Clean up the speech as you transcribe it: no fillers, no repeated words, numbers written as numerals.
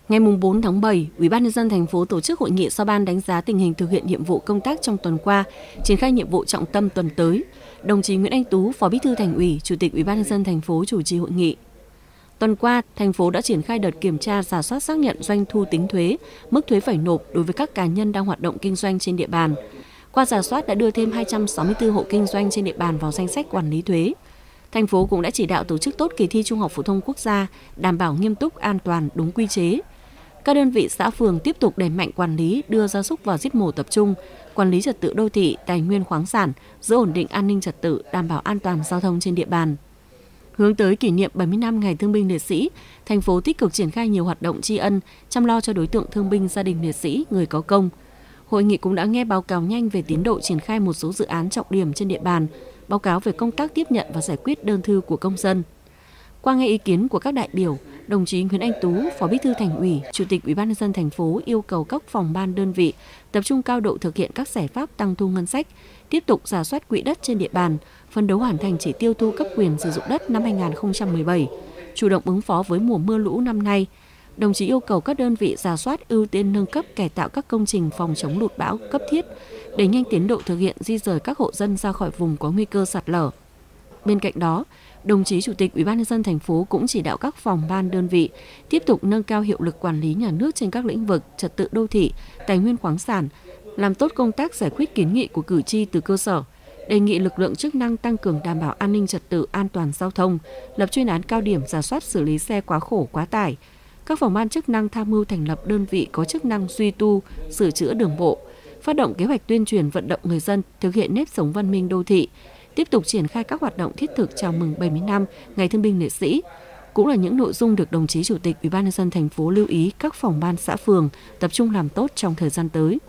Ngày 4 tháng 7, Ủy ban nhân dân thành phố tổ chức hội nghị giao ban đánh giá tình hình thực hiện nhiệm vụ công tác trong tuần qua, triển khai nhiệm vụ trọng tâm tuần tới. Đồng chí Nguyễn Anh Tú, Phó Bí thư Thành ủy, Chủ tịch Ủy ban nhân dân thành phố chủ trì hội nghị. Tuần qua, thành phố đã triển khai đợt kiểm tra rà soát xác nhận doanh thu tính thuế, mức thuế phải nộp đối với các cá nhân đang hoạt động kinh doanh trên địa bàn. Qua rà soát đã đưa thêm 264 hộ kinh doanh trên địa bàn vào danh sách quản lý thuế. Thành phố cũng đã chỉ đạo tổ chức tốt kỳ thi Trung học phổ thông quốc gia, đảm bảo nghiêm túc, an toàn, đúng quy chế. Các đơn vị xã phường tiếp tục đẩy mạnh quản lý, đưa gia súc vào giết mổ tập trung, quản lý trật tự đô thị, tài nguyên khoáng sản, giữ ổn định an ninh trật tự, đảm bảo an toàn giao thông trên địa bàn. Hướng tới kỷ niệm 70 năm Ngày Thương binh Liệt sĩ, thành phố tích cực triển khai nhiều hoạt động tri ân, chăm lo cho đối tượng thương binh, gia đình liệt sĩ, người có công. Hội nghị cũng đã nghe báo cáo nhanh về tiến độ triển khai một số dự án trọng điểm trên địa bàn, báo cáo về công tác tiếp nhận và giải quyết đơn thư của công dân. Qua nghe ý kiến của các đại biểu, đồng chí Nguyễn Anh Tú, Phó Bí thư Thành ủy, Chủ tịch Ủy ban nhân dân thành phố yêu cầu các phòng ban đơn vị tập trung cao độ thực hiện các giải pháp tăng thu ngân sách, tiếp tục rà soát quỹ đất trên địa bàn, phấn đấu hoàn thành chỉ tiêu thu cấp quyền sử dụng đất năm 2017, chủ động ứng phó với mùa mưa lũ năm nay. Đồng chí yêu cầu các đơn vị rà soát ưu tiên nâng cấp cải tạo các công trình phòng chống lụt bão cấp thiết, đẩy nhanh tiến độ thực hiện di rời các hộ dân ra khỏi vùng có nguy cơ sạt lở. Bên cạnh đó, đồng chí Chủ tịch Ủy ban nhân dân thành phố cũng chỉ đạo các phòng ban đơn vị tiếp tục nâng cao hiệu lực quản lý nhà nước trên các lĩnh vực trật tự đô thị, tài nguyên khoáng sản, làm tốt công tác giải quyết kiến nghị của cử tri từ cơ sở, đề nghị lực lượng chức năng tăng cường đảm bảo an ninh trật tự, an toàn giao thông, lập chuyên án cao điểm rà soát xử lý xe quá khổ, quá tải. Các phòng ban chức năng tham mưu thành lập đơn vị có chức năng duy tu, sửa chữa đường bộ, phát động kế hoạch tuyên truyền vận động người dân thực hiện nếp sống văn minh đô thị, tiếp tục triển khai các hoạt động thiết thực chào mừng 70 năm Ngày Thương binh Liệt sĩ. Cũng là những nội dung được đồng chí Chủ tịch Ủy ban nhân dân thành phố lưu ý các phòng ban xã phường tập trung làm tốt trong thời gian tới.